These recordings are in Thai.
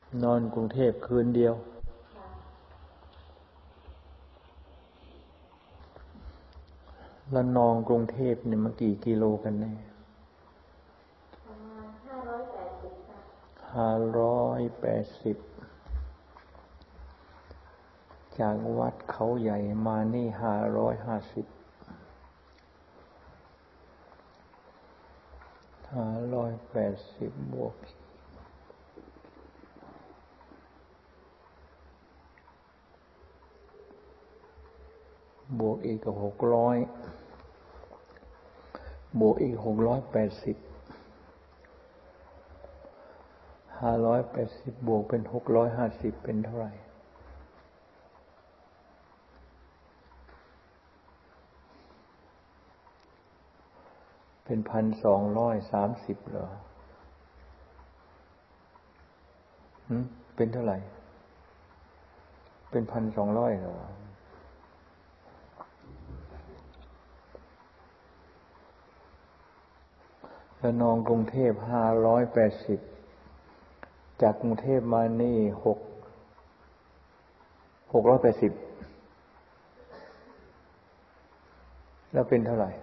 นอนกรุงเทพคืนเดียวแล้วนอนกรุงเทพเนี่ยมันกี่กิโลกันแน่ประมาณ580ค่ะ 580จากวัดเขาใหญ่มานี่550บวกอีก600บวกอีก680 580บวกเป็น650เป็นเท่าไหร่เป็น1,230เหรอเป็นเท่าไหร่เป็น1,200เหรอแล้วนองกรุงเทพ580จากกรุงเทพมานี่680แล้วเป็นเท่าไหร่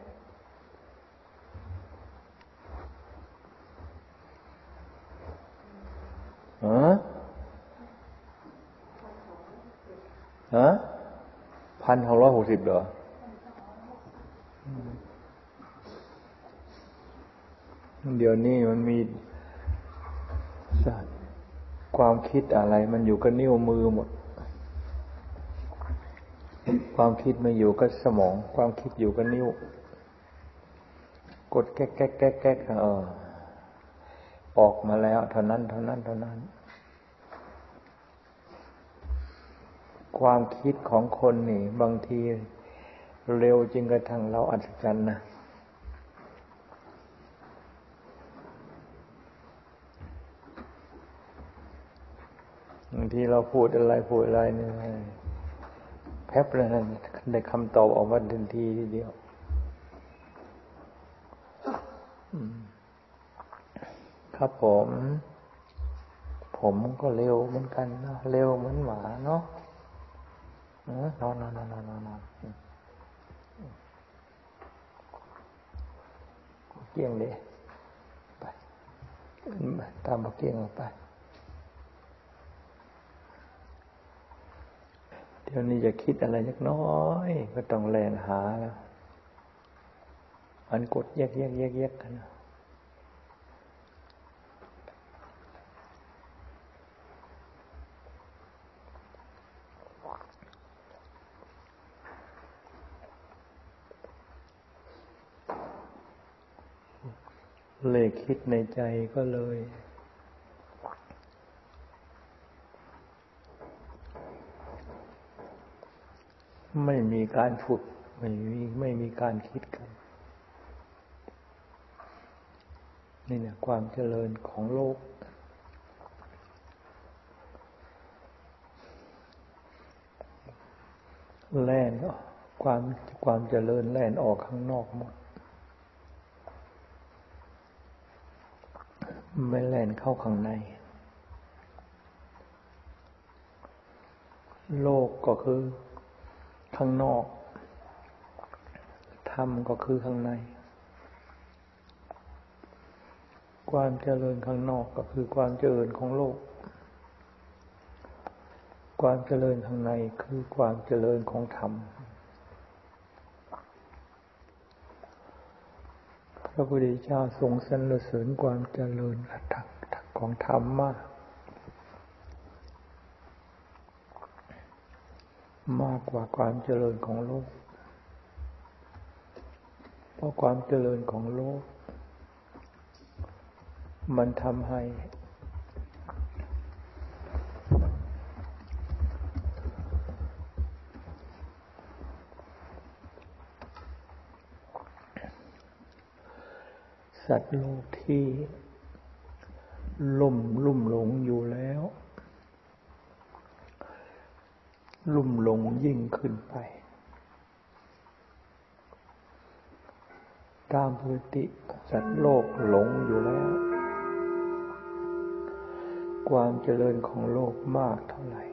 1,660เหรอเดี๋ยวนี้มันมีความคิดอะไรมันอยู่กับนิ้วมือหมดความคิดไม่อยู่กับสมองความคิดอยู่กับนิ้วกดแก๊กออกมาแล้วเท่านั้นความคิดของคนนี่บางทีเร็วจนกระทั่งเราอัศจรรย์นะบางทีเราพูดอะไรนี่แป๊บเลยนะได้คำตอบออกมาทันทีทีเดียวครับผมก็เร็วเหมือนกันนะเร็วเหมือนหมาเนาะนอนเกี้ยงเลยไปตามเกี้ยงออกไปเดี๋ยวนี้จะคิดอะไรสักน้อยก็ต้องแล่นหาแล้วมันกดแยกกันนะเลยคิดในใจก็เลยไม่มีการฝึกไม่มีการคิดกันนี่เนี่ยความเจริญของโลกแล่นความเจริญแล่นออกข้างนอกหมดไม่แล่นเข้าข้างในโลกก็คือข้างนอกธรรมก็คือข้างในความเจริญข้างนอกก็คือความเจริญของโลกความเจริญข้างในคือความเจริญของธรรมพระพุทธเจ้าทรงสรรเสริญความเจริญของธรรมมากกว่าความเจริญของโลกเพราะความเจริญของโลกมันทำให้สัตว์โลกที่ลุ่มหลงอยู่แล้วลุ่มหลงยิ่งขึ้นไปตามปกติสัตว์โลกหลงอยู่แล้วคความเจริญของโลกมากเท่าไหร่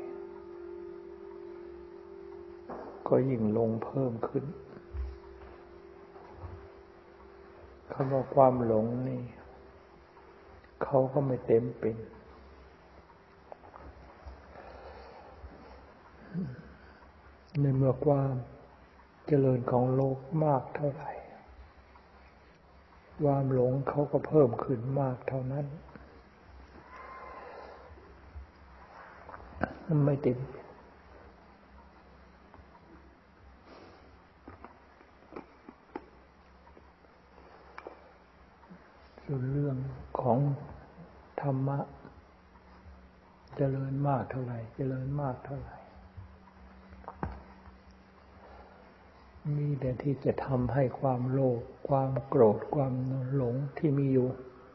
ก็ยิ่งหลงเพิ่มขึ้นคำว่าความหลงนี่เขาก็ไม่เต็มเป็นในเมื่อความเจริญของโลกมากเท่าไหร่ความหลงเขาก็เพิ่มขึ้นมากเท่านั้นมันไม่เต็มส่วนเรื่องของธรรมะเจริญมากเท่าไหร่เจริญมากเท่าไหร่มีแต่ที่จะทำให้ความโลภความโกรธความหลงที่มีอยู่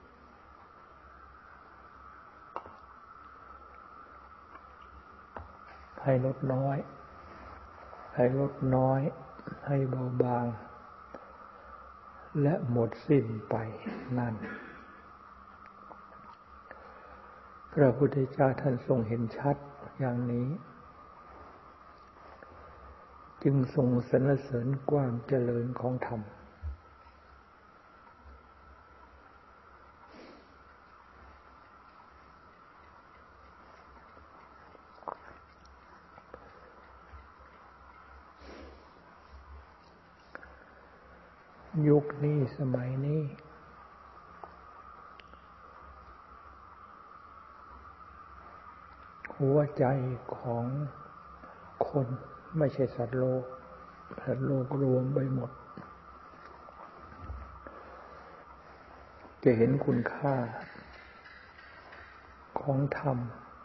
ให้ลดน้อยให้เบาบางและหมดสิ้นไปนั่นพระพุทธเจ้าท่านทรงเห็นชัดอย่างนี้จึงทรงสรรเสริญความเจริญของธรรมยุคนี้สมัยนี้หัวใจของคนไม่ใช่สัตว์โลกรวมไปหมดจะเห็นคุณค่าของธรรม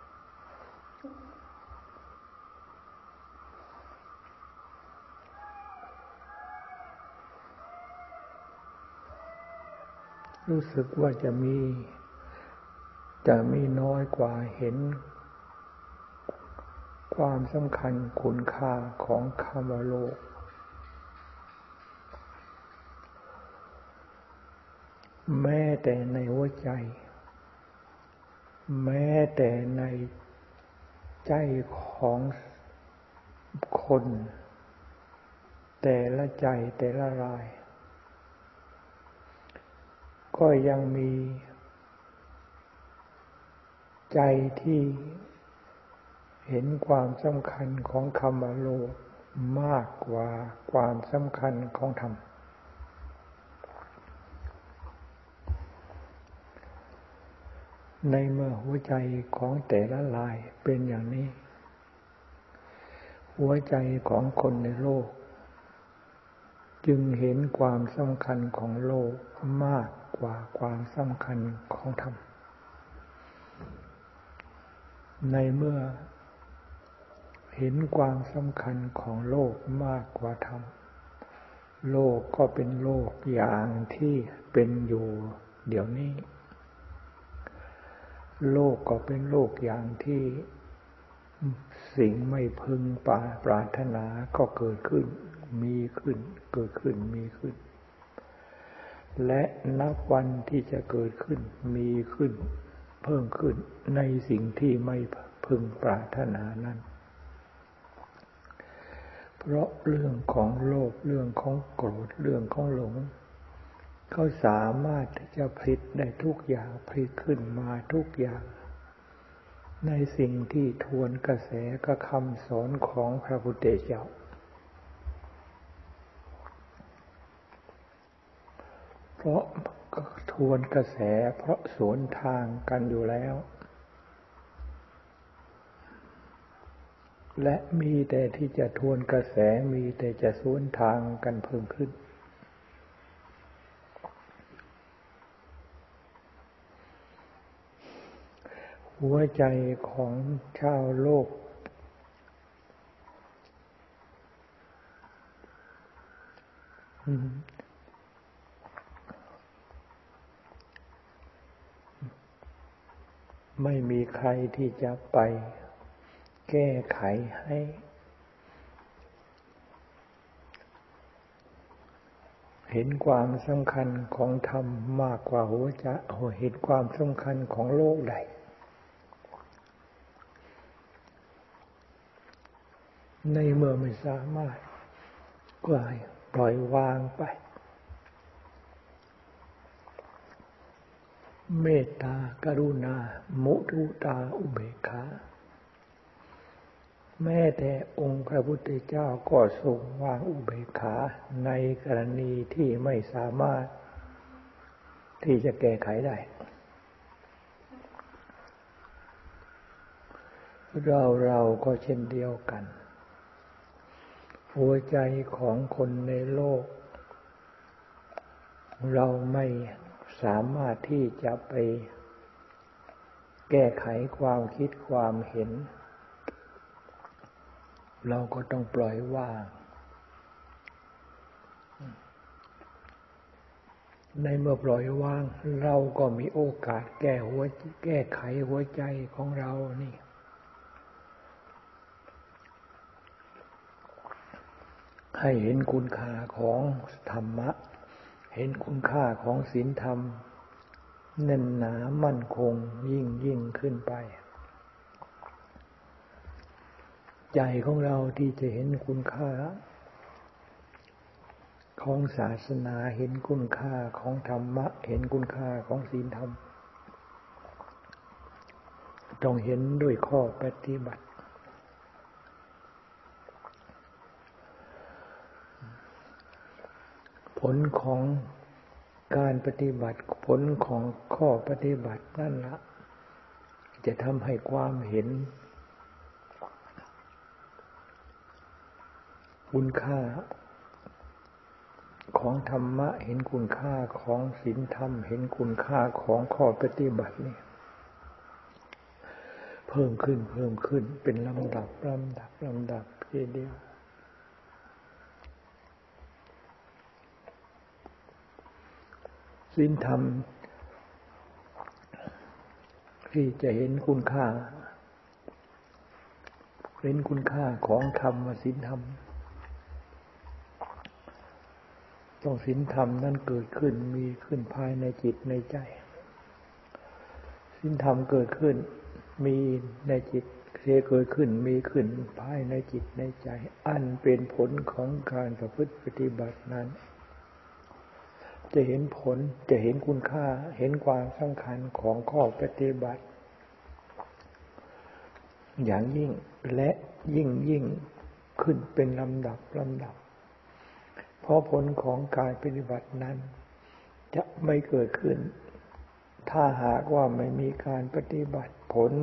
รู้สึกว่าจะมีน้อยกว่าเห็นความสำคัญคุณค่าของคำว่าโลกแม้แต่ในหัวใจแม้แต่ในใจของคนแต่ละใจแต่ละรายก็ยังมีใจที่เห็นความสำคัญของคำว่าโลกมากกว่าความสำคัญของธรรมในเมื่อหัวใจของแต่ละรายเป็นอย่างนี้หัวใจของคนในโลกจึงเห็นความสำคัญของโลกมากกว่าความสำคัญของธรรมในเมื่อเห็นความสำคัญของโลกมากกว่าธรรมโลกก็เป็นโลกอย่างที่เป็นอยู่เดี๋ยวนี้โลกก็เป็นโลกอย่างที่สิ่งไม่พึงปรารถนาก็เกิดขึ้นมีขึ้นเกิดขึ้นมีขึ้นและนับวันที่จะเกิดขึ้นมีขึ้นเพิ่มขึ้นในสิ่งที่ไม่พึงปรารถนานั้นเพราะเรื่องของโลภเรื่องของโกรธเรื่องของหลงเขาสามารถที่จะผลิตได้ทุกอย่างผลิตขึ้นมาทุกอย่างในสิ่งที่ทวนกระแสกับคำสอนของพระพุทธเจ้าเพราะทวนกระแสเพราะสวนทางกันอยู่แล้วและมีแต่ที่จะทวนกระแสมีแต่จะสวนทางกันเพิ่มขึ้นหัวใจของชาวโลกไม่มีใครที่จะไปแก้ไขให้เห็นความสำคัญของธรรมมากกว่าหัวใจเห็นความสำคัญของโลกใดในเมื่อไม่สามารถก็ให้ปล่อยวางไปเมตตากรุณามุทุตาอุเบกขาแม้แต่องค์พระพุทธเจ้าก็ทรงวางอุเบกขาในกรณีที่ไม่สามารถที่จะแก้ไขได้เราก็เช่นเดียวกันหัวใจของคนในโลกเราไม่สามารถที่จะไปแก้ไขความคิดความเห็นเราก็ต้องปล่อยวางในเมื่อปล่อยวางเราก็มีโอกาสแก้ไขหัวใจของเรานี่ให้เห็นคุณค่าของธรรมะเห็นคุณค่าของศีลธรรมแน่นหนามั่นคงยิ่งขึ้นไปใจของเราที่จะเห็นคุณค่าของศาสนาเห็นคุณค่าของธรรมะเห็นคุณค่าของศีลธรรมต้องเห็นด้วยข้อปฏิบัติผลของการปฏิบัติผลของข้อปฏิบัตินั่นละจะทำให้ความเห็นคุณค่าของธรรมะเห็นคุณค่าของศีลธรรมเห็นคุณค่าของข้อปฏิบัตินี่เพิ่มขึ้นเป็นลำดับทีเดียวศีลธรรมที่จะเห็นคุณค่าของธรรมศีลธรรมต้องศีลธรรมนั้นเกิดขึ้นมีขึ้นภายในจิตในใจศีลธรรมเกิดขึ้นมีในจิตเกิดขึ้นมีขึ้นภายในจิตในใจอันเป็นผลของการประพฤติปฏิบัตินั้นจะเห็นผลจะเห็นคุณค่าเห็นความสำคัญของข้อปฏิบัติอย่างยิ่งและยิ่งขึ้นเป็นลำดับเพราะผลของการปฏิบัตินั้นจะไม่เกิดขึ้นถ้าหากว่าไม่มีการปฏิบัติผล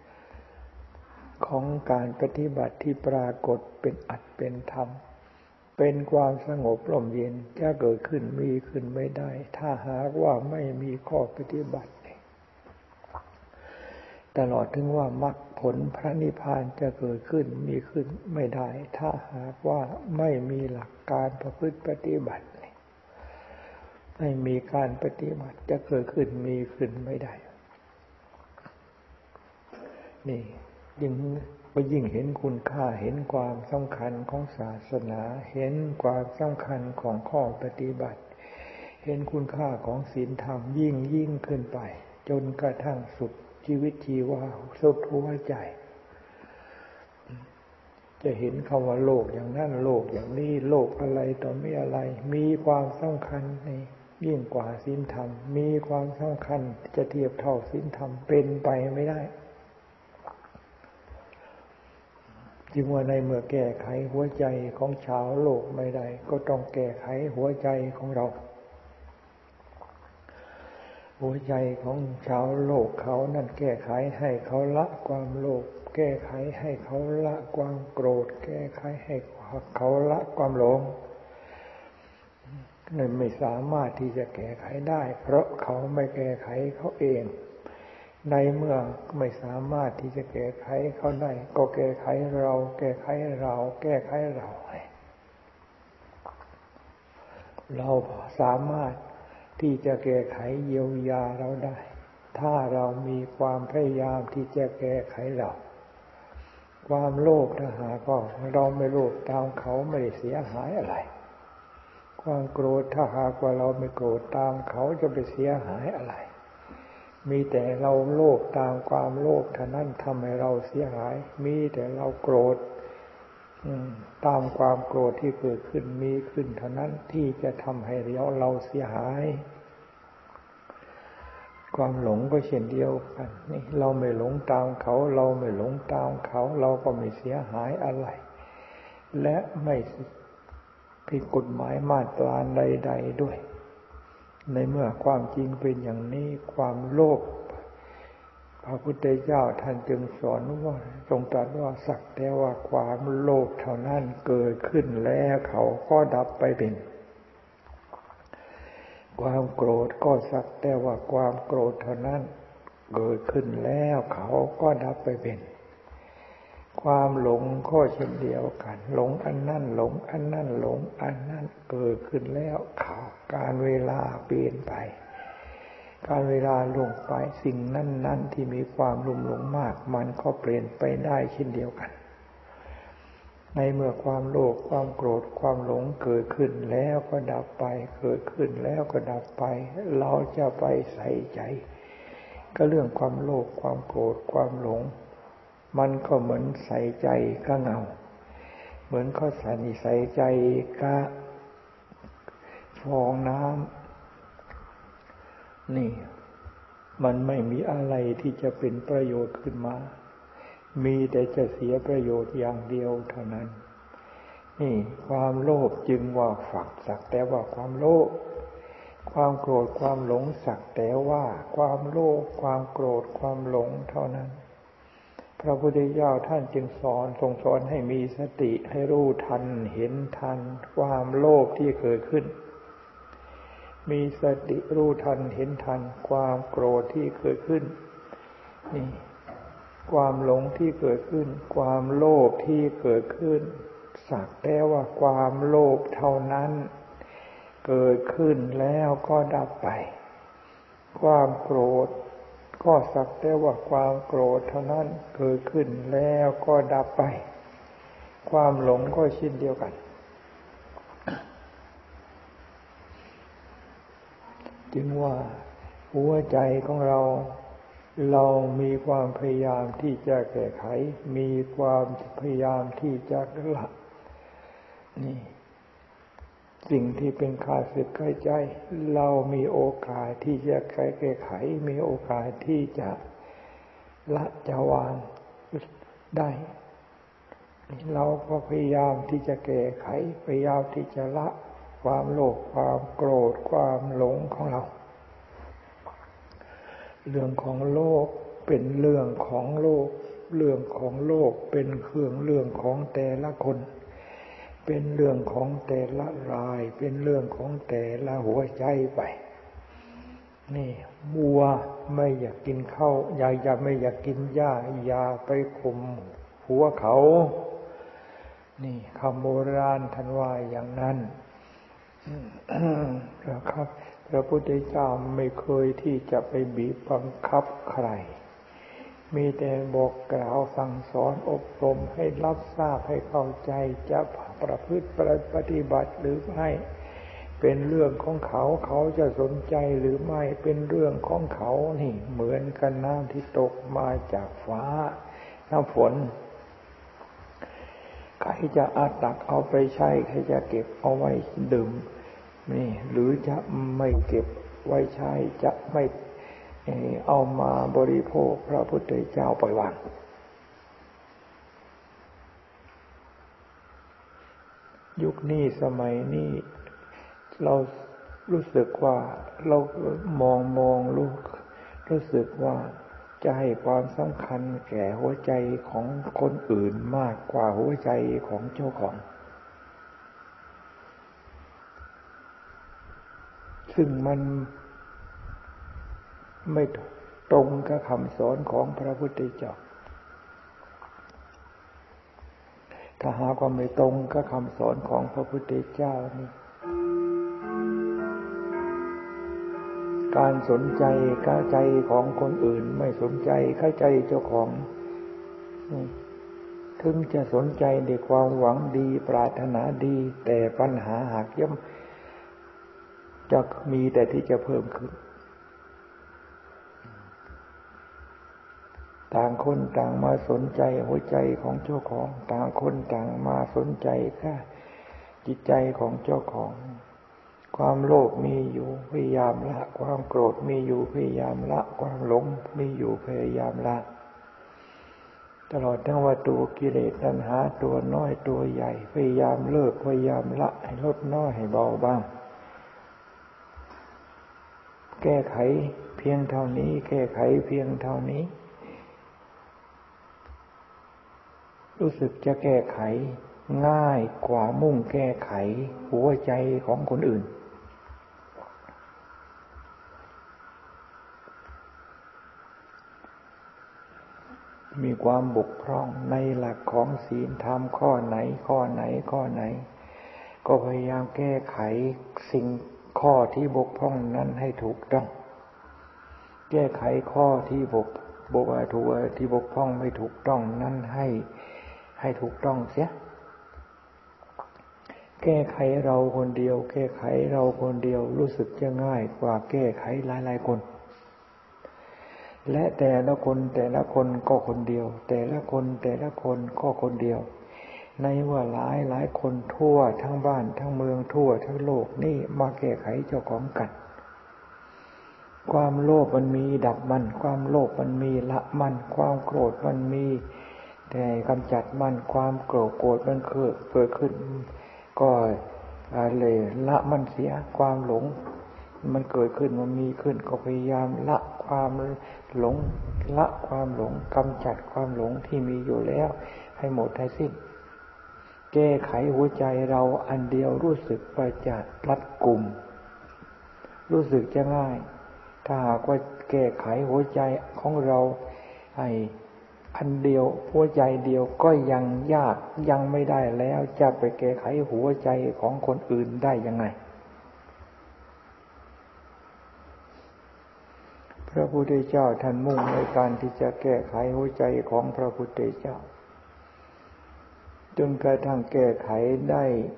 ของการปฏิบัติที่ปรากฏเป็นอัตเป็นธรรมเป็นความสงบร่มเย็นจะเกิดขึ้นมีขึ้นไม่ได้ถ้าหากว่าไม่มีข้อปฏิบัติตลอดถึงว่ามรรคผลพระนิพพานจะเกิดขึ้นมีขึ้นไม่ได้ถ้าหากว่าไม่มีหลักการประพฤติปฏิบัติไม่มีการปฏิบัติจะเกิดขึ้นมีขึ้นไม่ได้นี่ยิ่งเห็นคุณค่าเห็นความสำคัญของศาสนาเห็นความสำคัญของข้อปฏิบัติเห็นคุณค่าของศีลธรรมยิ่งขึ้นไปจนกระทั่งสุดชีวิตชีวาสุดหัวใจจะเห็นคำว่าโลกอย่างนั้นโลกอย่างนี้โลกอะไรต่อไม่อะไรมีความสำคัญในยิ่งกว่าศีลธรรมมีความสำคัญจะเทียบเท่าศีลธรรมเป็นไปไม่ได้จึงว่าในเมื่อแก้ไขหัวใจของชาวโลกไม่ได้ก็ต้องแก้ไขหัวใจของเราหัวใจของชาวโลกเขานั่นแก้ไขให้เขาละความโลภแก้ไขให้เขาละความโกรธแก้ไขให้เขาละความหลงนั่นไม่สามารถที่จะแก้ไขได้เพราะเขาไม่แก้ไขเขาเองในเมื่อไม่สามารถที่จะแก้ไขเขาได้ก็แก้ไขเราเราสามารถที่จะแก้ไขเยียวยาเราได้ถ้าเรามีความพยายามที่จะแก้ไขเราความโลภถ้าหากว่าเราไม่โลภตามเขาไม่ได้เสียหายอะไรความโกรธถ้าหากว่าเราไม่โกรธตามเขาจะไปเสียหายอะไรมีแต่เราโลภตามความโลภเท่านั้นทำให้เราเสียหายมีแต่เราโกรธตามความโกรธที่เกิดขึ้นมีขึ้นเท่านั้นที่จะทำให้เราเสียหายความหลงก็เช่นเดียวกันนี่เราไม่หลงตามเขาเราไม่หลงตามเขาเราก็ไม่เสียหายอะไรและไม่ผิดกฎหมายมาตราใดๆด้วยในเมื่อความจริงเป็นอย่างนี้ความโลภพระพุทธเจ้าท่านจึงสอนว่าทรงตรัสว่าสักแต่ว่าความโลภเท่านั้นเกิดขึ้นแล้วเขาก็ดับไปเป็นความโกรธก็สักแต่ว่าความโกรธเท่านั้นเกิดขึ้นแล้วเขาก็ดับไปเป็นความหลงก็เช่นเดียวกันหลงอันนั้นหลงอันนั้นหลงอันนั้นเกิดขึ้นแล้วเขาการเวลาเปลี่ยนไปการเวลาลงไปสิ่งนั้นๆที่มีความลุ่มหลงมากมันก็เปลี่ยนไปได้เช่นเดียวกันในเมื่อความโลภความโกรธความหลงเกิดขึ้นแล้วก็ดับไปเกิดขึ้นแล้วก็ดับไปเราจะไปใส่ใจก็เรื่องความโลภความโกรธความหลงมันก็เหมือนใส่ใจก็เงาเหมือนเขาใส่ใจก็ฟองน้ำนี่มันไม่มีอะไรที่จะเป็นประโยชน์ขึ้นมามีแต่จะเสียประโยชน์อย่างเดียวเท่านั้นนี่ความโลภจึงว่าฝักสักแต่ว่าความโลภความโกรธความหลงสักแต่ว่าความโลภความโกรธความหลงเท่านั้นพระพุทธเจ้าท่านจึงทรงสอนให้มีสติให้รู้ทันเห็นทันความโลภที่เกิดขึ้นมีสติรู้ทันเห็นทันความโกรธที่เกิดขึ้นนี่ความหลงที่เกิดขึ้นความโลภที่เกิดขึ้นสักแต่ว่าความโลภเท่านั้นเกิดขึ้นแล้วก็ดับไปความโกรธก็สักแต่ว่าความโกรธเท่านั้นเกิดขึ้นแล้วก็ดับไปความหลงก็เช่นเดียวกันจึงว่าหัวใจของเรามีความพยายามที่จะแก้ไขมีความพยายามที่จะละนี่สิ่งที่เป็นข้าศึกใกล้ใจเรามีโอกาสที่จะแก้ไขมีโอกาสที่จะละจะวางได้เราก็พยายามที่จะแก้ไขพยายามที่จะละความโลภความโกรธความหลงของเราเรื่องของโลกเป็นเรื่องของโลกเรื่องของโลกเป็นเรื่องของแต่ละคนเป็นเรื่องของแต่ละรายเป็นเรื่องของแต่ละหัวใจไปนี่วัวไม่อยากกินข้าวอย่าไม่อยากกินหญ้าอย่าไปข่มหัวเขานี่คำโบราณท่านว่าอย่างนั้นครับพระพุทธเจ้าไม่เคยที่จะไปบีบบังคับใครมีแต่บอกกล่าวสั่งสอนอบรมให้รับทราบให้เข้าใจจะประพฤติปฏิบัติหรือไม่เป็นเรื่องของเขาจะสนใจหรือไม่เป็นเรื่องของเขานี่เหมือนกันน้ำที่ตกมาจากฟ้าน้ำฝนใครจะตักเอาไปใช้ใครจะเก็บเอาไว้ดื่มนี่หรือจะไม่เก็บไว้ใช้จะไม่เอามาบริโภคพระพุทธเจ้าปล่อยวางยุคนี้สมัยนี้เรารู้สึกว่าเรามองรู้สึกว่าจะให้ความสำคัญแก่หัวใจของคนอื่นมากกว่าหัวใจของเจ้าของซึ่งมันไม่ตรงกับคำสอนของพระพุทธเจ้าถ้าหากว่าไม่ตรงกับคำสอนของพระพุทธเจ้านี่การสนใจกับใจของคนอื่นไม่สนใจกับใจเจ้าของถึงจะสนใจด้วยความหวังดีปรารถนาดีแต่ปัญหาหากย่อมจะมีแต่ที่จะเพิ่มขึ้นต่างคนต่างมาสนใจหัวใจของเจ้าของต่างคนต่างมาสนใจแค่จิตใจของเจ้าของความโลภมีอยู่พยายามละความโกรธมีอยู่พยายามละความหลงมีอยู่พยายามละตลอดทั้งว่าตัวกิเลสตัณหาตัวน้อยตัวใหญ่พยายามเลิกพยายามละให้ลดน้อยให้เบาบ้างแก้ไขเพียงเท่านี้แก้ไขเพียงเท่านี้รู้สึกจะแก้ไขง่ายกว่ามุ่งแก้ไขหัวใจของคนอื่นมีความบกพร่องในหลักของศีลธรรมข้อไหนก็พยายามแก้ไขสิ่งข้อที่บกพร่องนั้นให้ถูกต้องแก้ไขข้อที่บกพร่องไม่ถูกต้องนั้นให้ถูกต้องเสียแก้ไขเราคนเดียวแก้ไขเราคนเดียวรู้สึกจะง่ายกว่าแก้ไขหลายๆคนและแต่ละคนก็คนเดียวแต่ละคนก็คนเดียวในว่าหลายคนทั่วทั้งบ้านทั้งเมืองทั่วทั้งโลกนี่มาแก้ไขเจ้าของกันความโลภมันมีดับมันความโลภมันมีละมันความโกรธมันมีแต่กำจัดมันความโกรธมันเกิดขึ้นก็เลยละมันเสียความหลงมันเกิดขึ้นมันมีขึ้นก็พยายามละความหลงกำจัดความหลงที่มีอยู่แล้วให้หมดให้สิ้นแก้ไขหัวใจเราอันเดียวรู้สึกประจักษ์รัดกุมรู้สึกจะง่ายถ้าหากว่าแก้ไขหัวใจของเราให้อันเดียวหัวใจเดียวก็ยังยากยังไม่ได้แล้วจะไปแก้ไขหัวใจของคนอื่นได้ยังไงพระพุทธเจ้าท่านมุ่งในการที่จะแก้ไขหัวใจของพระพุทธเจ้าจนกระทั่งแก้ไขได้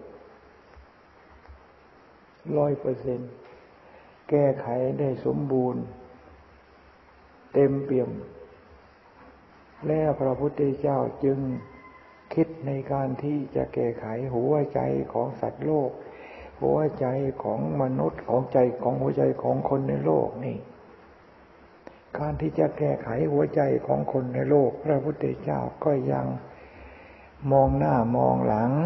100% แก้ไขได้สมบูรณ์เต็มเปี่ยมแล้วพระพุทธเจ้าจึงคิดในการที่จะแก้ไขหัวใจของสัตว์โลกหัวใจของมนุษย์ของใจของหัวใจของคนในโลกนี่การที่จะแก้ไขหัวใจของคนในโลกพระพุทธเจ้าก็ยังมองหน้ามองหลัง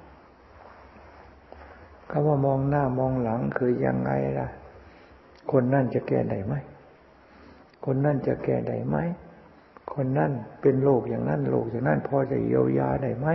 คำว่ามองหน้ามองหลังคือยังไงล่ะคนนั่นจะแก้ได้ไหมคนนั่นจะแก้ได้ไหมคนนั่นเป็นโรคอย่างนั้นโรคอย่างนั้นพอจะเยียวยาได้ไหม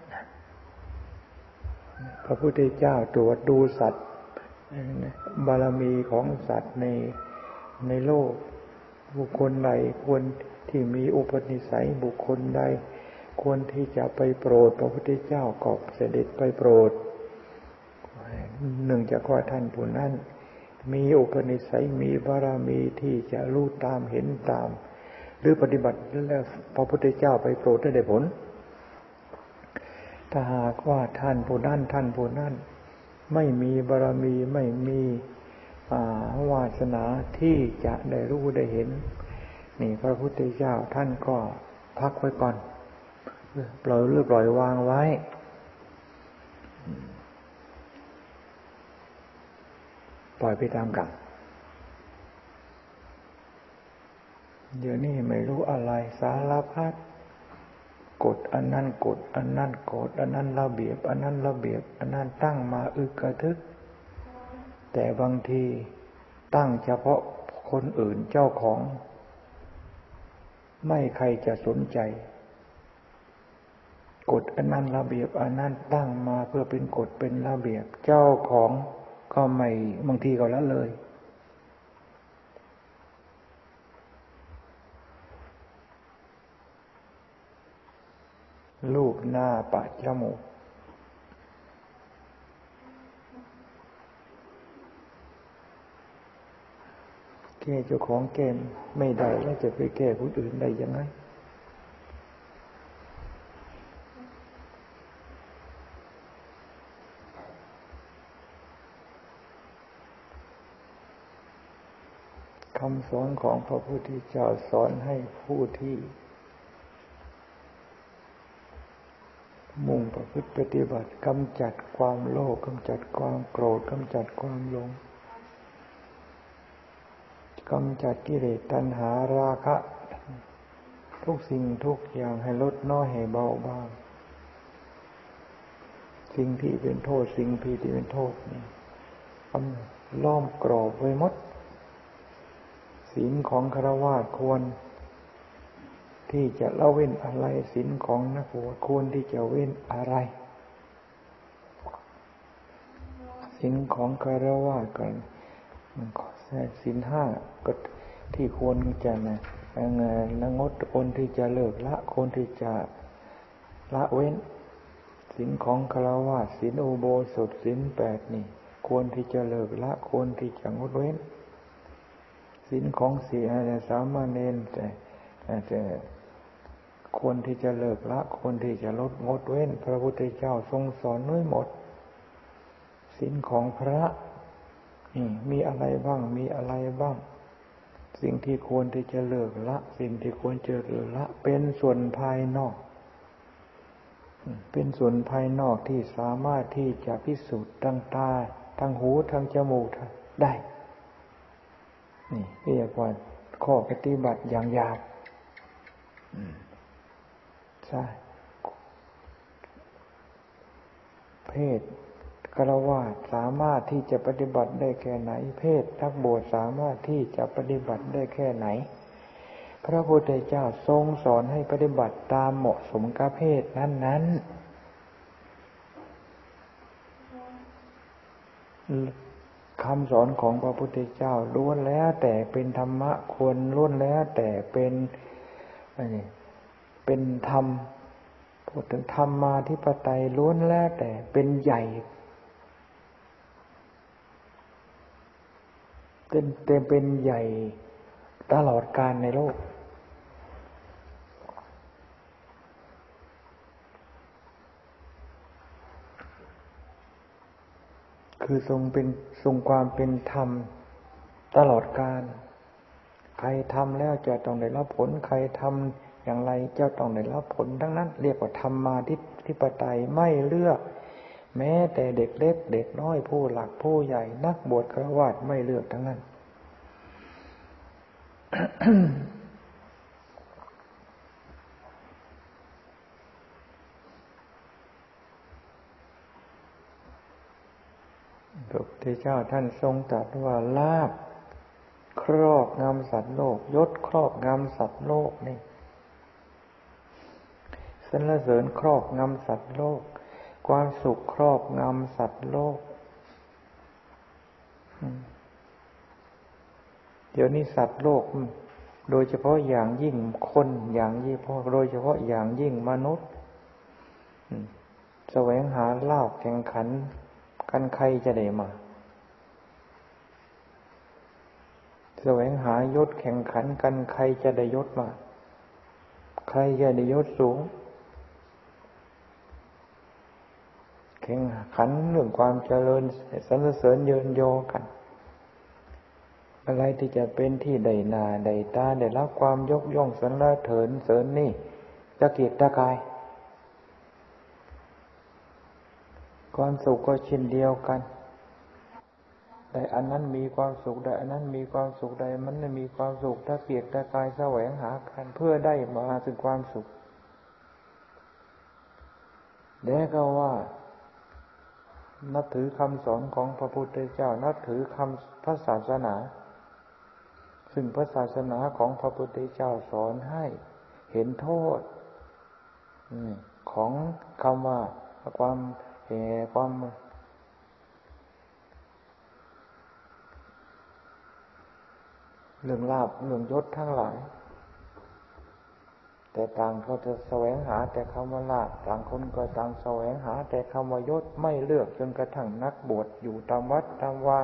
พระพุทธเจ้าตรวจดูสัตว์บารมีของสัตว์ในโลกบุคคลใดควรที่มีอุปนิสัยบุคคลใดควรที่จะไปโปรดพระพุทธเจ้าก็เสด็จไปโปรดเนื่องจากว่าท่านผู้นั้นมีอุปนิสัยมีบารมีที่จะรู้ตามเห็นตามหรือปฏิบัติแล้วพระพุทธเจ้าไปโปรดได้ผลถ้าหากว่าท่านผู้นั้นไม่มีบารมีไม่มีวาสนาที่จะได้รู้ได้เห็นนี่พระพุทธเจ้าท่านก็พักไว้ก่อนปล่อยวางไว้ปล่อยไปตามกรรมเดี๋ยวนี้ไม่รู้อะไรสารพัดกฎอันนั้นกฎอันนั้นกฎอันนั้นระเบียบอันนั้นระเบียบอันนั้นตั้งมาอึกกระทึกแต่บางทีตั้งเฉพาะคนอื่นเจ้าของไม่ใครจะสนใจกฎอันนั้นระเบียบอันนั้นตั้งมาเพื่อเป็นกฎเป็นระเบียบเจ้าของก็ไม่บางทีก็ละเลยลูกหน้าปะจมูกแก้เจ้าของแก้ไม่ได้แล้วจะไปแก้คนอื่นได้ยังไงคำสอนของพระพุทธเจ้าสอนให้ผู้ที่มุ่งประพฤติปฏิบัติกำจัดความโลภกำจัดความโกรธกำจัดความหลงกำจัดกิเลสตัณหาราคะทุกสิ่งทุกอย่างให้ลดน้อยให้เบาบางสิ่งที่เป็นโทษสิ่งที่เป็นโทษนี่ล้อมกรอบไว้หมดศีลของฆราวาสควรที่จะละเว้นอะไรศีลของนักบวชควรที่จะเว้นอะไรศีลของฆราวาสกันศีลห้าก็ที่ควรจะละงดคนที่จะเลิกละคนที่จะละเว้นศีลของฆราวาสศีลอุโบสถศีล8นี่ควรที่จะเลิกละควรที่จะงดเว้นศีลของสามเณรแต่ควรที่จะเลิกละควรที่จะลดงดเว้นพระพุทธเจ้าทรงสอนไว้หมดศีลของพระนี่มีอะไรบ้างมีอะไรบ้างสิ่งที่ควรที่จะเลิกละสิ่งที่ควรจะเลิกละเป็นส่วนภายนอกเป็นส่วนภายนอกที่สามารถที่จะพิสูจน์ทางตาทางหูทางจมูกได้นี่เรียกว่าข้อปฏิบัติอย่างหยาบใช่เพศฆราวาสสามารถที่จะปฏิบัติได้แค่ไหนเพศนักบวชสามารถที่จะปฏิบัติได้แค่ไหนพระพุทธเจ้าทรงสอนให้ปฏิบัติตามเหมาะสมกับเพศนั้นๆคำสอนของพระพุทธเจ้าล้วนแล้วแต่เป็นธรรมะควรล้วนแล้วแต่เป็นธรรมพูดถึงธรรมาธิปไตยล้วนแล้วแต่เป็นใหญ่เป็นใหญ่ตลอดกาลในโลกคือทรงความเป็นธรรมตลอดกาลใครทำแล้วจะต้องได้รับผลใครทำอย่างไรเจ้าต้องได้รับผลทั้งนั้นเรียกว่าธรรมาธิปไตยไม่เลือกแม้แต่เด็กเล็กเด็กน้อยผู้หลักผู้ใหญ่นักบวชฆราวาสไม่เลือกทั้งนั้น พระพุทธเจ้าท่านทรงตรัสว่าลาภครอบงำสัตว์โลกยศครอบงำสัตว์โลกนี่สรรเสริญครอบงำสัตว์โลกความสุขครอบงำสัตว์โลกเดี๋ยวนี้สัตว์โลกโดยเฉพาะอย่างยิ่งคนอย่างยิ่งโดยเฉพาะอย่างยิ่งมนุษย์แสวงหาลาภแข่งขันกันใครจะได้มาแสวงหายศแข่งขันกันใครจะได้ยศมาใครจะได้ยศสูงแข่งขันเรื่องความเจริญสรรเสริญเยินยอกันอะไรที่จะเป็นที่ใดหน้าใดตาได้รับความยกย่องสรรเสริญนี่ตะเกียกตะกายความสุขก็เช่นเดียวกันแต่อันนั้นมีความสุขแต่อันนั้นมีความสุขใดมันไม่มีความสุขตะเกียกตะกายแสวงหากันเพื่อได้มาถึงความสุขแล้วก็ว่านับถือคำสอนของพระพุทธเจ้านับถือคำพระศาสนาซึ่งพระศาสนาของพระพุทธเจ้าสอนให้เห็นโทษของคำว่าความเรื่องลาภเรื่องยศทั้งหลายแต่ต่างเขาจะแสวงหาแต่คำว่าลาภต่างคนก็ต่างแสวงหาแต่คำว่ายศไม่เลือกจนกระทั่งนักบวชอยู่ตามวัดตามวา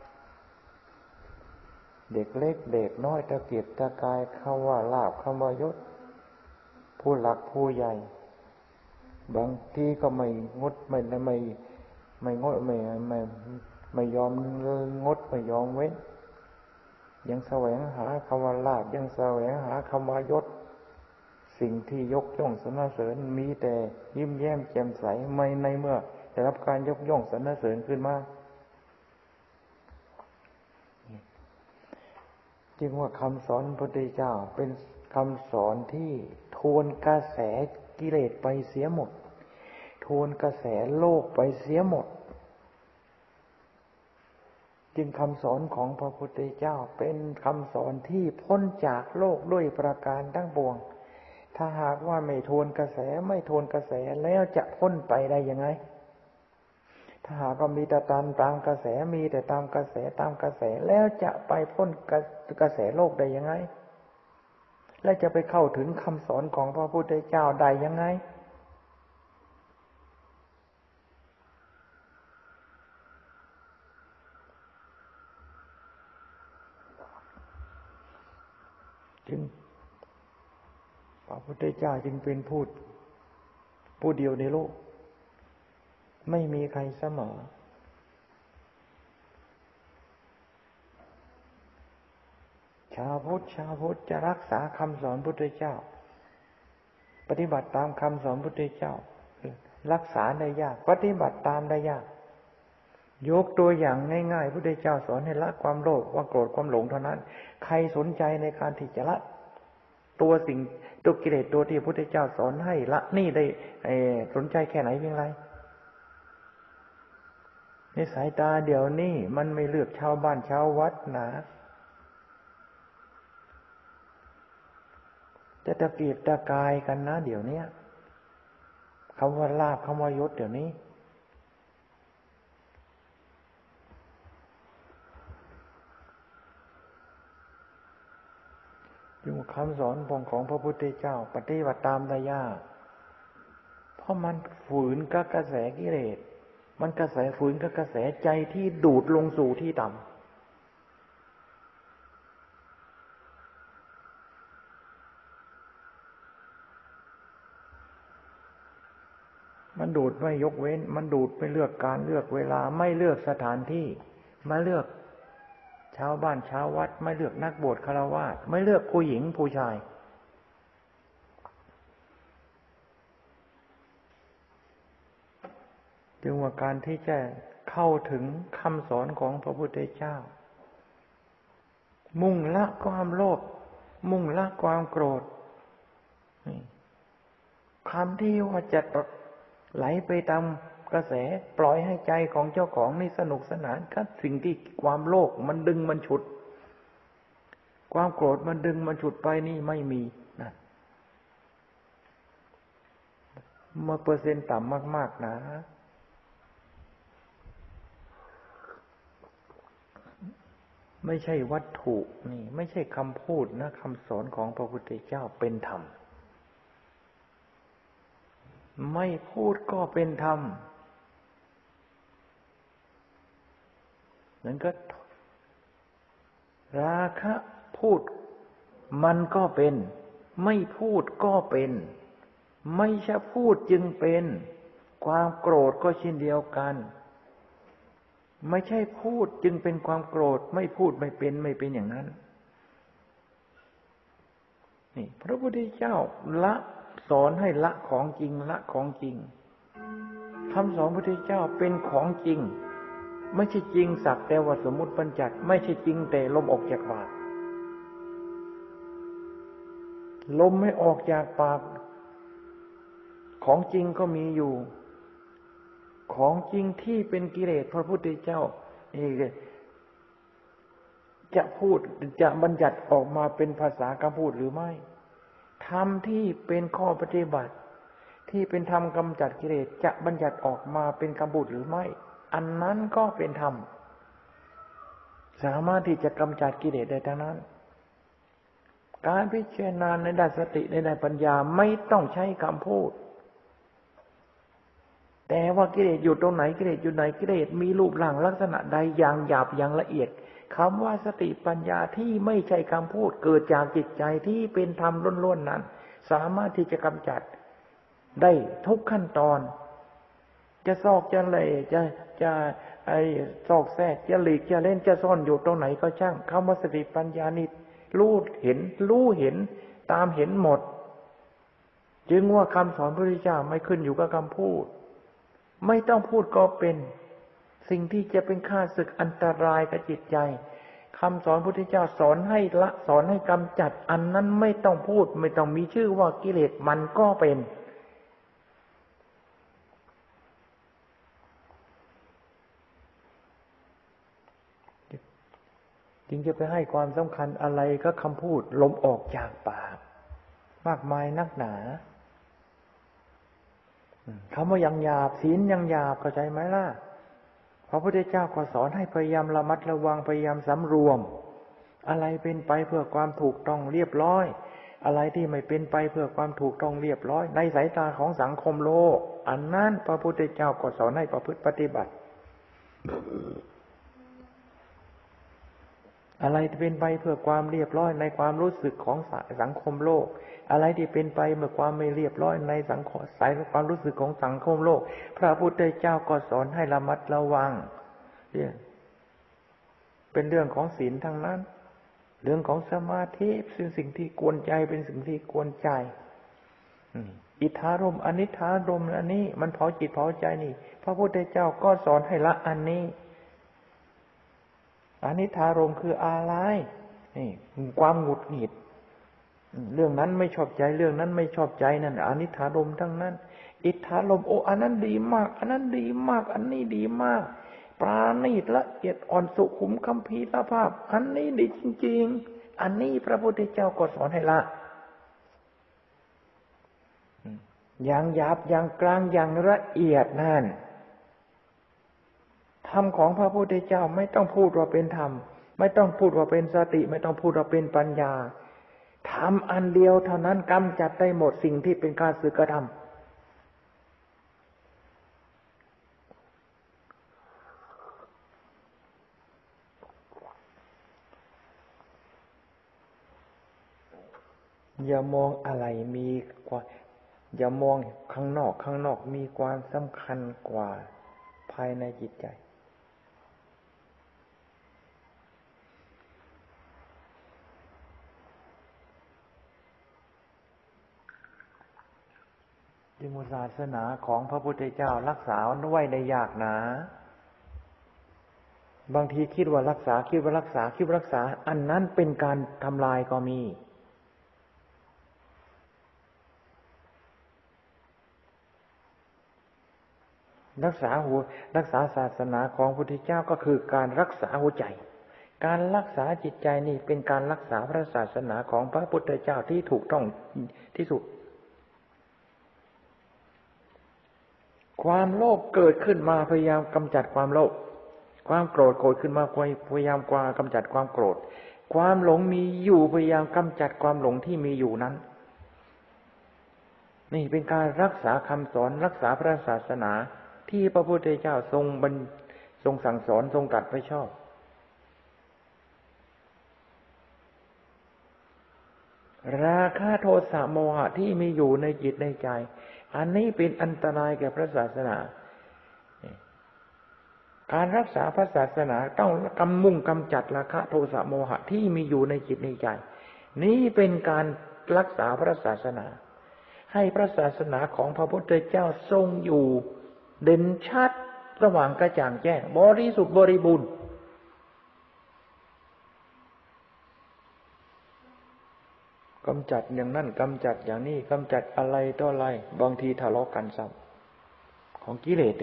เด็กเล็กเด็กน้อยตะเกียกตะกายคำว่าลาภคำว่ายศผู้หลักผู้ใหญ่บางทีก็ไม่งดไม่งดไม่ยอมงดไม่ยอมเว้นยังแสวงหาคำว่าลาภยังแสวงหาคำว่ายศสิ่งที่ยกย่องสรรเสริญมีแต่ยิ้มแย้มแจ่มใสไม่ในเมื่อได้รับการยกย่องสรรเสริญขึ้นมาจึงว่าคำสอนพระพุทธเจ้าเป็นคำสอนที่ทวนกระแสกิเลสไปเสียหมดทวนกระแสโลกไปเสียหมดจึงคำสอนของพระพุทธเจ้าเป็นคำสอนที่พ้นจากโลกด้วยประการทั้งปวงถ้าหากว่าไม่ทวนกระแสไม่ทวนกระแสแล้วจะพ้นไปได้ยังไงถ้าหากว่ามีแต่ตามกระแสมีแต่ตามกระแสตามกระแสแล้วจะไปพ้นกระแสโลกได้ยังไงและจะไปเข้าถึงคำสอนของพระพุทธเจ้าได้ยังไงจึงพระพุทธเจ้าจึงเป็นผู้เดียวในโลกไม่มีใครเสมอชาวพุทธจะรักษาคำสอนพุทธเจ้าปฏิบัติตามคำสอนพุทธเจ้ารักษาได้ยากปฏิบัติตามได้ยากยกตัวอย่างง่ายๆพุทธเจ้าสอนให้ละความโลภความโกรธความหลงเท่านั้นใครสนใจในการที่จะละตัวกิเลสตัวที่พระพุทธเจ้าสอนให้ละนี่ได้สนใจแค่ไหนเพียงไรในสายตาเดี๋ยวนี้มันไม่เลือกชาวบ้านชาววัดนะจะตะเกียกตะกายกันนะเดี๋ยวนี้คำว่าลาภคำว่ายศเดี๋ยวนี้จึงคำสอนของพระพุทธเจ้าปฏิบัติตามได้ยากเพราะมันฝืนกับกระแสกิเลสมันกระแสฝืนกับกระแสใจที่ดูดลงสู่ที่ต่ำมันดูดไม่ยกเว้นมันดูดไม่เลือกการเลือกเวลาไม่เลือกสถานที่ไม่เลือกชาวบ้านชาววัดไม่เลือกนักบวชฆราวาสไม่เลือกผู้หญิงผู้ชายจึงว่าการที่จะเข้าถึงคำสอนของพระพุทธเจ้ามุ่งละความโลภมุ่งละความโกรธคำที่ว่าจะไหลไปตามกระแสปล่อยให้ใจของเจ้าของนี่สนุกสนานกับสิ่งที่ความโลภมันดึงมันฉุดความโกรธมันดึงมันฉุดไปนี่ไม่มีนะเมื่อเปอร์เซ็นต์ต่ำมากๆนะไม่ใช่วัตถุนี่ไม่ใช่คำพูดนะคำสอนของพระพุทธเจ้าเป็นธรรมไม่พูดก็เป็นธรรมนั้นก็ราคะพูดมันก็เป็นไม่พูดก็เป็นไม่ใช่พูดจึงเป็นความโกรธก็เช่นเดียวกันไม่ใช่พูดจึงเป็นความโกรธไม่พูดไม่เป็นอย่างนั้นนี่พระพุทธเจ้าละสอนให้ละของจริงละของจริงคำสอนพระพุทธเจ้าเป็นของจริงไม่ใช่จริงสักแต่ว่าสมมุติบัญญัติไม่ใช่จริงแต่ลมออกจากปากลมไม่ออกจากปากของจริงก็มีอยู่ของจริงที่เป็นกิเลสพระพุทธเจ้านี่จะพูดจะบัญญัติออกมาเป็นภาษาคำพูดหรือไม่ธรรมที่เป็นข้อปฏิบัติที่เป็นธรรมกำจัดกิเลสจะบัญญัติออกมาเป็นคำพูดหรือไม่อันนั้นก็เป็นธรรมสามารถที่จะกำจัดกิเลสได้ทั้งนั้นการพิจารณาในด้านสติในด้านปัญญาไม่ต้องใช้คำพูดแต่ว่ากิเลสอยู่ตรงไหนกิเลสอยู่ไหนกิเลสมีรูปร่างลักษณะใดอย่างหยาบอย่างละเอียดคำว่าสติปัญญาที่ไม่ใช่คำพูดเกิดจากจิตใจที่เป็นธรรมล้วนๆนั้นสามารถที่จะกำจัดได้ทุกขั้นตอนจะซอกจะเลยจะซอกแทรกจะหลีกจะเล่นจะซ่อนอยู่ตรงไหนก็ช่างคำว่าสติปัญญานี่รู้เห็นตามเห็นหมดจึงว่าคำสอนพระพุทธเจ้าไม่ขึ้นอยู่กับคำพูดไม่ต้องพูดก็เป็นสิ่งที่จะเป็นข้าศึกอันตรายกับจิตใจคำสอนพระพุทธเจ้าสอนให้ละสอนให้กำจัดอันนั้นไม่ต้องพูดไม่ต้องมีชื่อว่ากิเลสมันก็เป็นจึงจะไปให้ความสำคัญอะไรก็คำพูดลมออกจากปากมากมายนักหนาคำว่ายังหยาบศีลยังหยาบเข้าใจไหมล่ะพระพุทธเจ้าก็สอนให้พยายามระมัดระวังพยายามสำรวมอะไรเป็นไปเพื่อความถูกต้องเรียบร้อยอะไรที่ไม่เป็นไปเพื่อความถูกต้องเรียบร้อยในสายตาของสังคมโลกอันนั้นพระพุทธเจ้าก็สอนให้ประพฤติปฏิบัติอะไรที่เป็นไปเพื่อความเรียบร้อยในความรู้สึกของสังคมโลกอะไรที่เป็นไปเมื่อความไม่เรียบร้อยในสังคมสายความรู้สึกของสังคมโลกพระพุทธเจ้าก็สอนให้ระมัดระวังเนี่ยเป็นเรื่องของศีลทั้งนั้นเรื่องของสมาธิเป็นสิ่งที่กวนใจเป็นสิ่งที่กวนใจอิทธารมณ์อนิทธารมณ์อันนี้มันเผาจิตเผาใจนี่พระพุทธเจ้าก็สอนให้ละอันนี้อนิทธารมณ์คืออะไรนี่ความหงุดหงิดเรื่องนั้นไม่ชอบใจเรื่องนั้นไม่ชอบใจนั่นอนิทธารมณ์ทั้งนั้นอิทธารมณ์โอ้อันนั้นดีมากอันนั้นดีมากอันนี้ดีมากปราณีตละเอียดอ่อนสุขุมคัมภีรภาพอันนี้ดีจริงๆอันนี้พระพุทธเจ้าก็สอนให้ละอย่างหยาบอย่างกลางอย่างละเอียดนั่นธรรมของพระพุทธเจ้าไม่ต้องพูดว่าเป็นธรรมไม่ต้องพูดว่าเป็นสติไม่ต้องพูดว่าเป็นปัญญาธรรมอันเดียวเท่านั้นกำจัดได้หมดสิ่งที่เป็นข้าศึกธรรมอย่ามองอะไรมีกว่าอย่ามองข้างนอกข้างนอกมีความสำคัญกว่าภายในจิตใจจึงศาสนาของพระพุทธเจ้ารักษาไว้ได้ยากนะบางทีคิดว่ารักษาคิดว่ารักษาคิดว่ารักษาอันนั้นเป็นการทำลายก็มีรักษาศาสนาของพระพุทธเจ้าก็คือการรักษาหัวใจการรักษาจิตใจนี่เป็นการรักษาพระศาสนาของพระพุทธเจ้าที่ถูกต้องที่สุดความโลภเกิดขึ้นมาพยายามกำจัดความโลภความโกรธขึ้นมาพยายามกำจัดความโกรธความหลงมีอยู่พยายามกำจัดความหลงที่มีอยู่นั้นนี่เป็นการรักษาคำสอนรักษาพระศาสนาที่พระพุทธเจ้าทรงสั่งสอนทรงตรัสไว้ชอบราคะโทสะโมหะที่มีอยู่ในจิตในใจอันนี้เป็นอันตรายแก่พระศาสนาการรักษาพระศาสนาต้องกำจัดราคะโทสะโมหะที่มีอยู่ในจิตในใจนี้เป็นการรักษาพระศาสนาให้พระศาสนาของพระพุทธเจ้าทรงอยู่เด่นชัดสว่างกระจ่างแจ้งบริสุทธิ์บริบูรณ์กำจัดอย่างนั้นกำจัดอย่างนี้กำจัดอะไรต่ออะไรบางทีทะเลาะกันซ้ำของกิเลส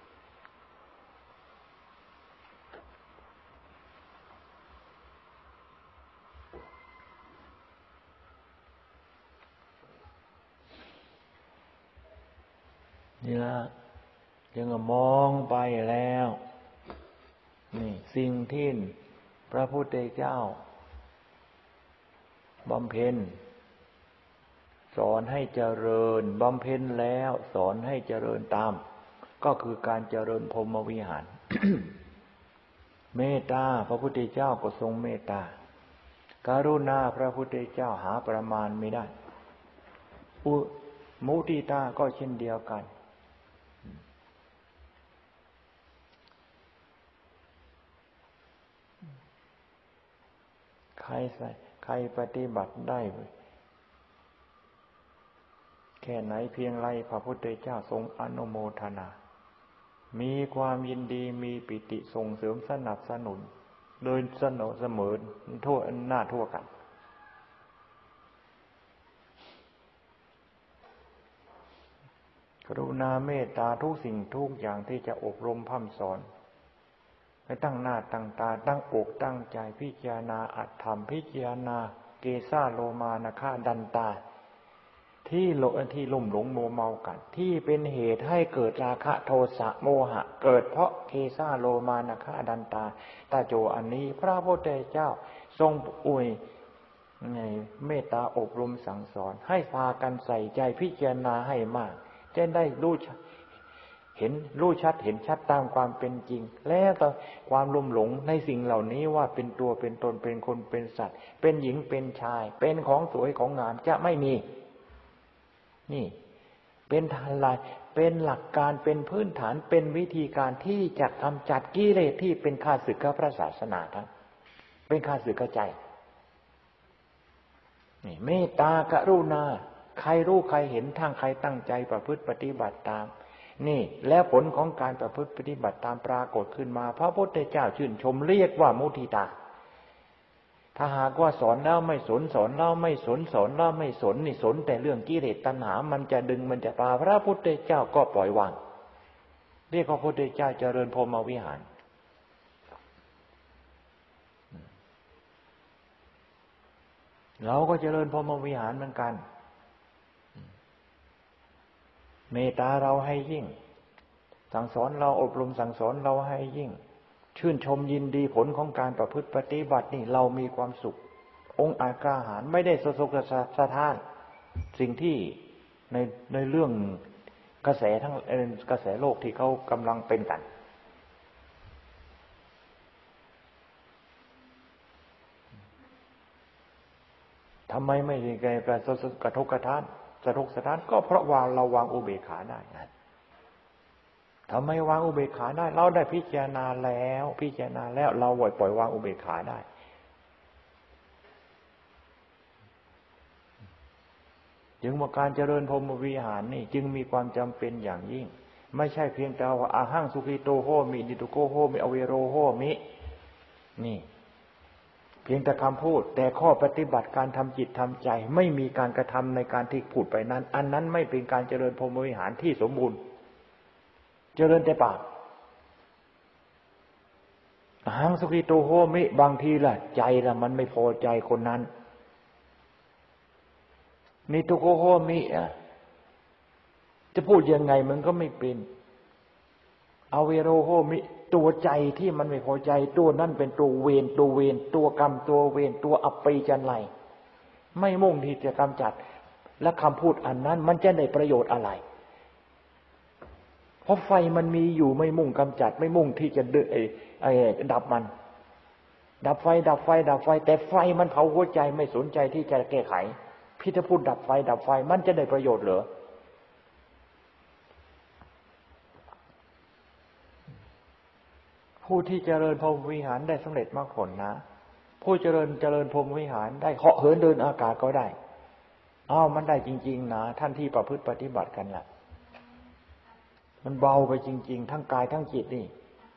นี่ละยังมองไปแล้วนี่สิ่งที่พระพุทธเจ้าบำเพ็ญสอนให้เจริญบำเพ็ญแล้วสอนให้เจริญตามก็คือการเจริญพรหมวิหาร เมตตาพระพุทธเจ้าก็ทรงเมตตากรุณาพระพุทธเจ้าหาประมาณไม่ได้มุทิตาก็เช่นเดียวกันใครปฏิบัติได้แค่ค่ไหนเพียงไรพระพุทธเจ้าทรงอนุโมทนามีความยินดีมีปิติส่งเสริมสนับสนุนโดยเสมอทั่วหน้าทั่วกันกรุณาเมตตาทุกสิ่งทุกอย่างที่จะอบรมพร่ำสอนให้ตั้งหน้าตั้งตาตั้งอกตั้งใจพิจารณาอัตธรรมพิจารณาเกสาโลมานะฆาดันตาที่ลุ่มหลงโมเมากันที่เป็นเหตุให้เกิดราคะโทสะโมหะเกิดเพราะเกสาโลมานะฆาดันตาตาโจอันนี้พระพุทธเจ้าทรงอวยเมตตาอบรมสั่งสอนให้พากันใส่ใจพิจารณาให้มากจะได้รู้ชัดเห็นชัดตามความเป็นจริงแล้วก็ความลุ่มหลงในสิ่งเหล่านี้ว่าเป็นตัวเป็นตนเป็นคนเป็นสัตว์เป็นหญิงเป็นชายเป็นของสวยของงามจะไม่มีนี่เป็นทลายเป็นหลักการเป็นพื้นฐานเป็นวิธีการที่จะกำจัดกิเลสที่เป็นข้าศึกกับพระศาสนาทั้งเป็นข้าศึกกับใจนี่เมตตากรุณาใครรู้ใครเห็นทางใครตั้งใจประพฤติปฏิบัติตามนี่แล้วผลของการประพฤติปฏิบัติตามปรากฏขึ้นมาพระพุทธเจ้าชื่นชมเรียกว่ามุทิตาถ้าหากว่าสอนแล้วไม่สนสอนแล้วไม่สนสอนแล้วไม่สนนี่สนแต่เรื่องกิเลสตัณหามันจะดึงมันจะพาพระพุทธเจ้าก็ปล่อยวางเรียกพระพุทธเจ้าเจริญพรหมวิหารเราก็เจริญพรหมวิหารเหมือนกันเมตตาเราให้ยิ่งสั่งสอนเราอบรมสั่งสอนเราให้ยิ่งชื่นชมยินดีผลของการประพฤติปฏิบัตินี่เรามีความสุของค์อาจกล้าหาญไม่ได้สะท้านสิ่งที่ในเรื่องกระแสทั้งกระแสโลกที่เขากำลังเป็นกันทำไมไม่ได้กระทบกระทานสะทกสะท้านก็เพราะว่าเราวางอุเบกขาได้ทำไมวางอุเบกขาได้เราได้พิจารณาแล้วเราปล่อยวางอุเบกขาได้จึงว่าการเจริญพรหมวิหารนี่จึงมีความจำเป็นอย่างยิ่งไม่ใช่เพียงแต่ว่าอาหังสุขิโตโหมินิตุโกโหมิอเวโรโหมินี่เพียงแต่คำพูดแต่ข้อปฏิบัติการทำจิตทำใจไม่มีการกระทำในการที่พูดไปนั้นอันนั้นไม่เป็นการเจริญพรหมวิหารที่สมบูรณ์เจริญแต่ปากหังสุขิโตโหมิบางทีล่ะใจล่ะมันไม่พอใจคนนั้นนิตุโกโหมิจะพูดยังไงมันก็ไม่เป็นอเวโรโหมิตัวใจที่มันไม่พอใจตัวนั้นเป็นตัวเวรตัวกรรมตัวเวรตัวอัปปีจันไรไม่มุ่งที่จะกำจัดและคำพูดอันนั้นมันจะได้ประโยชน์อะไรเพราะไฟมันมีอยู่ไม่มุ่งกำจัดไม่มุ่งที่จะดับมันดับไฟแต่ไฟมันเผาหัวใจไม่สนใจที่จะแก้ไขพี่จะพูดดับไฟมันจะได้ประโยชน์เหรอผู้ที่เจริญพรหมวิหารได้สำเร็จมรรคผลนะผู้เจริญพรหมวิหารได้เหาะเหินเดินอากาศก็ได้มันได้จริงๆนะท่านที่ประพฤติปฏิบัติกันล่ะมันเบาไปจริงๆทั้งกายทั้งจิตนี่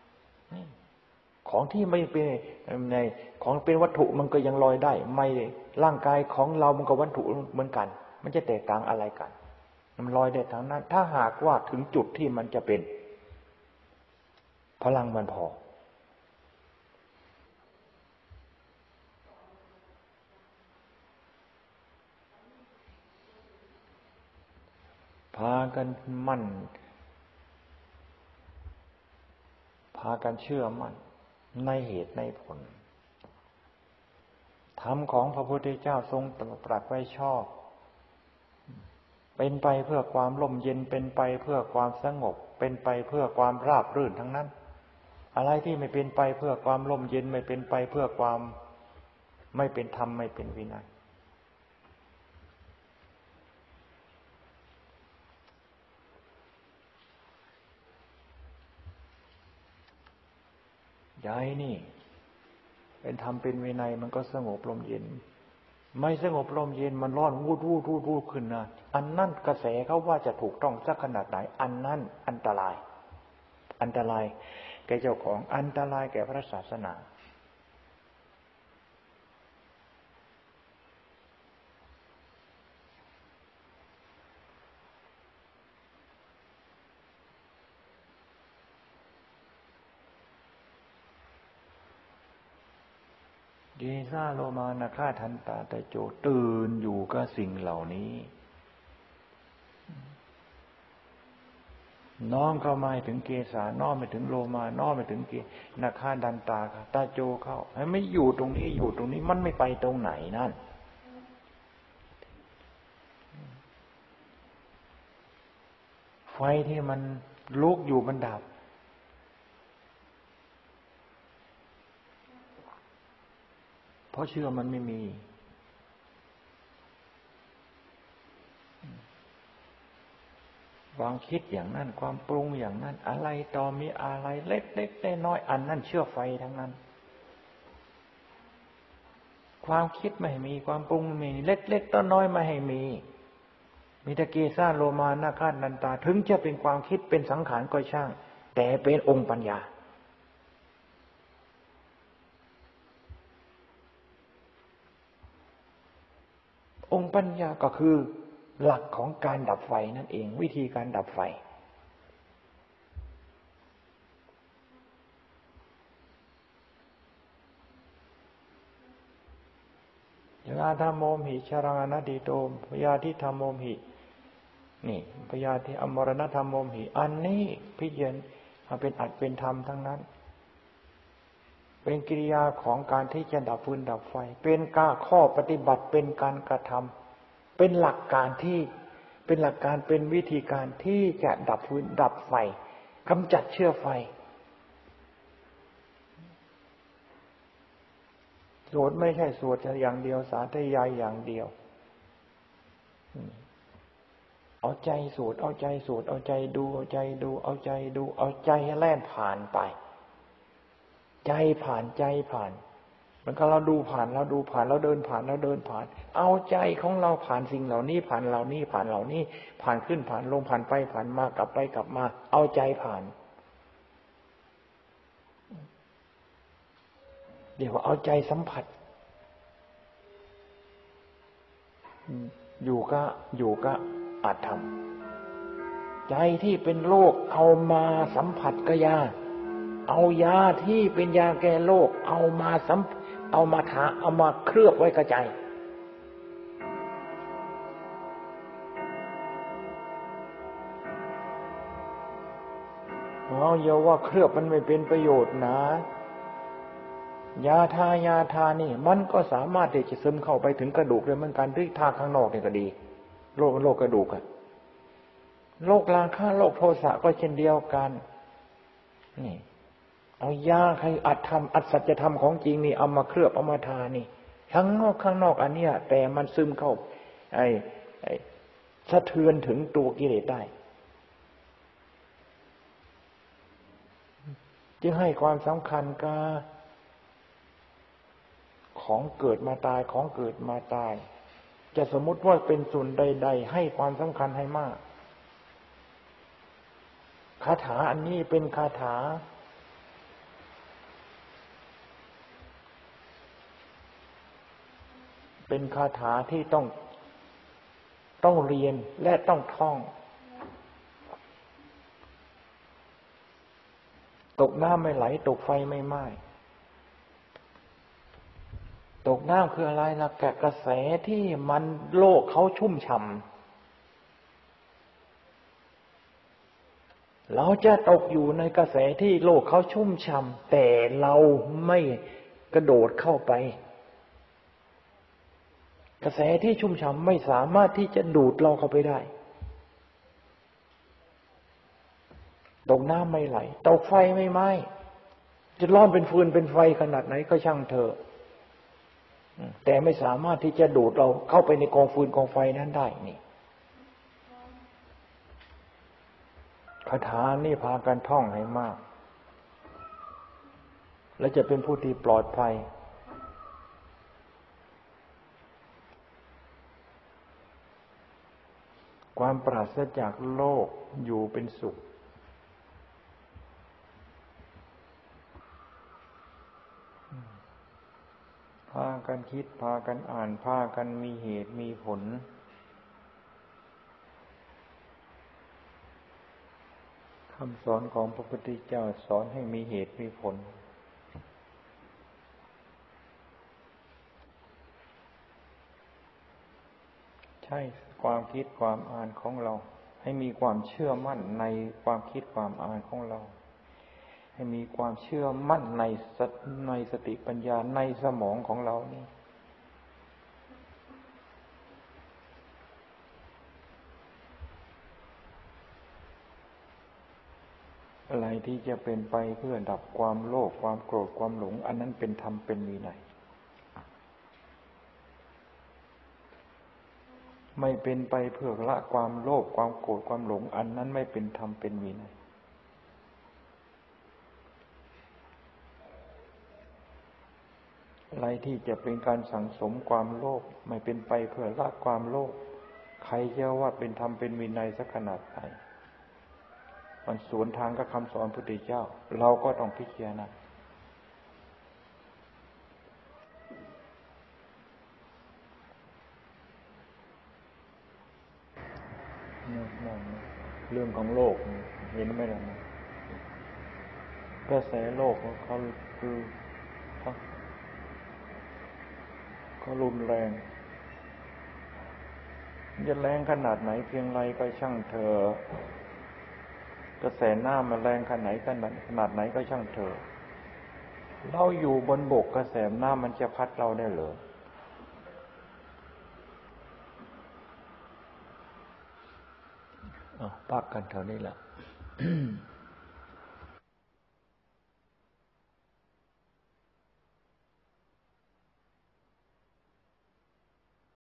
ของที่ไม่เป็นในของเป็นวัตถุมันก็ยังลอยได้ไม่ร่างกายของเรามันก็วัตถุเหมือนกันมันจะแตกต่างอะไรกันมันลอยได้ทั้งนั้นถ้าหากว่าถึงจุดที่มันจะเป็นพลังมันพอพากันมั่นพากันเชื่อมั่นในเหตุในผลธรรมของพระพุทธเจ้าทรงตรัสไว้ชอบเป็นไปเพื่อความร่มเย็นเป็นไปเพื่อความสงบเป็นไปเพื่อความราบรื่นทั้งนั้นอะไรที่ไม่เป็นไปเพื่อความร่มเย็นไม่เป็นไปเพื่อความไม่เป็นธรรมไม่เป็นวินัยใจนี่เป็นธรรมเป็นวินัยมันก็สงบร่มเย็นไม่สงบลมเย็นมันร้อนวูดวูดวูดวูดขึ้นนะอันนั้นกระแสเขาว่าจะถูกต้องสักขนาดไหนอันนั้นอันตรายอันตรายแก่เจ้าของอันตรายแก่พระศาสนาเยซาโลมานะฆ่าทันตาตะโจตื่นอยู่กับสิ่งเหล่านี้น้อมเข้ามาถึงเกสาน้อมไปถึงโลมาน้อมไปถึงเกนาคาดันตาตาโจเข้าให้ไม่อยู่ตรงนี้อยู่ตรงนี้มันไม่ไปตรงไหนนั่นไฟที่มันลุกอยู่มันดับเพราะเชื่อมันไม่มีความคิดอย่างนั้นความปรุงอย่างนั้นอะไรต่อมีอะไรเล็กๆน้อยๆอันนั้นเชื่อไฟทั้งนั้นความคิดไม่มีความปรุงไม่มีเล็กๆน้อยๆไม่ให้มีแต่เกสาโลมานาคานันตาถึงจะเป็นความคิดเป็นสังขารก็ช่างแต่เป็นองค์ปัญญาองค์ปัญญาก็คือหลักของการดับไฟนั่นเองวิธีการดับไฟยาธรรมโมหิชรังอนัตติโตพยาธิธรรมโมหินี่พยาธิอมรณธรรมโมหิอันนี้พิจารณาเป็นอัตเป็นธรรมทั้งนั้นเป็นกิริยาของการที่จะดับฟืนดับไฟเป็นข้อปฏิบัติเป็นการกระทำเป็นหลักการที่เป็นหลักการเป็นวิธีการที่จะดับฟืนดับไฟกำจัดเชื้อไฟสวดไม่ใช่สวดอย่างเดียวสาธยายอย่างเดียวเอาใจสวดเอาใจสวดเอาใจดูเอาใจดูเอาใจดูเอาใจให้แล่นผ่านไปใจผ่านใจผ่านมันก็เราดูผ่านเราดูผ่านเราเดินผ่านเราเดินผ่านเอาใจของเราผ่านสิ่งเหล่านี้ผ่านเหล่านี้ผ่านเหล่านี้ผ่านขึ้นผ่านลงผ่านไปผ่านมากลับไปกลับมาเอาใจผ่านเดี๋ยวเอาใจสัมผัสอยู่ก็อาจทำใจที่เป็นโรคเอามาสัมผัสก็ยาเอายาที่เป็นยาแก้โรคเอามาทาเอามาเคลือบไว้กับใจอย่าว่าเคลือบมันไม่เป็นประโยชน์นะยาทานี่มันก็สามารถที่จะซึมเข้าไปถึงกระดูกเลยเหมือนกันที่ทาข้างนอกนี่ก็ดีโรคกระดูกอะโรคราคะโรคโทสะก็เช่นเดียวกันนี่เอายาใครอัดสัจธรรมของจริงนี่เอามาเคลือบเอามาทานี่ข้างนอกอันเนี้ยแต่มันซึมเข้าสะเทือนถึงตัวกิเลสได้จึงให้ความสำคัญกับของเกิดมาตายของเกิดมาตายจะสมมุติว่าเป็นส่วนใดๆให้ความสำคัญให้มากคาถาอันนี้เป็นคาถาเป็นคาถาที่ต้องเรียนและต้องท่องตกน้ำไม่ไหลตกไฟไม่ไหม้ตกน้ำคืออะไรล่ะแกะกระแสที่มันโลกเขาชุ่มฉ่ำเราจะตกอยู่ในกระแสที่โลกเขาชุ่มฉ่ำแต่เราไม่กระโดดเข้าไปกระแสที่ชุ่มฉ่ำไม่สามารถที่จะดูดเราเข้าไปได้ตกน้ำไม่ไหลตกไฟไม่ไหม้จะร้อนเป็นฟืนเป็นไฟขนาดไหนก็ช่างเถอะแต่ไม่สามารถที่จะดูดเราเข้าไปในกองฟืนกองไฟนั้นได้นี่คาถานี่พากันท่องให้มากและจะเป็นผู้ที่ปลอดภัยความปราศจากโลกอยู่เป็นสุขพากันคิดพากันอ่านพากันมีเหตุมีผลคำสอนของพระพุทธเจ้าสอนให้มีเหตุมีผลใช่ความคิดความอ่านของเราให้มีความเชื่อมั่นในความคิดความอ่านของเราให้มีความเชื่อมั่นในสติปัญญาในสมองของเรานี่อะไรที่จะเป็นไปเพื่อดับความโลภความโกรธความหลงอันนั้นเป็นธรรมเป็นวินัยไม่เป็นไปเพื่อละความโลภความโกรธความหลงอันนั้นไม่เป็นธรรมเป็นวินัยอะไรที่จะเป็นการสั่งสมความโลภไม่เป็นไปเพื่อละความโลภใครจะว่าเป็นธรรมเป็นวินัยสักขนาดไหนมันสวนทางกับคำสอนพระพุทธเจ้าเราก็ต้องพิจารณาเรื่องของโลกเห็นไหมล่ะกระแสโลกเขาคือเขารุนแรงจะแรงขนาดไหนเพียงไรก็ช่างเถอะกระแสน้ำมันแรงขนาดไหนก็ช่างเถอะเราอยู่บนบกกระแสน้ำมันจะพัดเราได้เหรอพักกันเท่านี้แหละ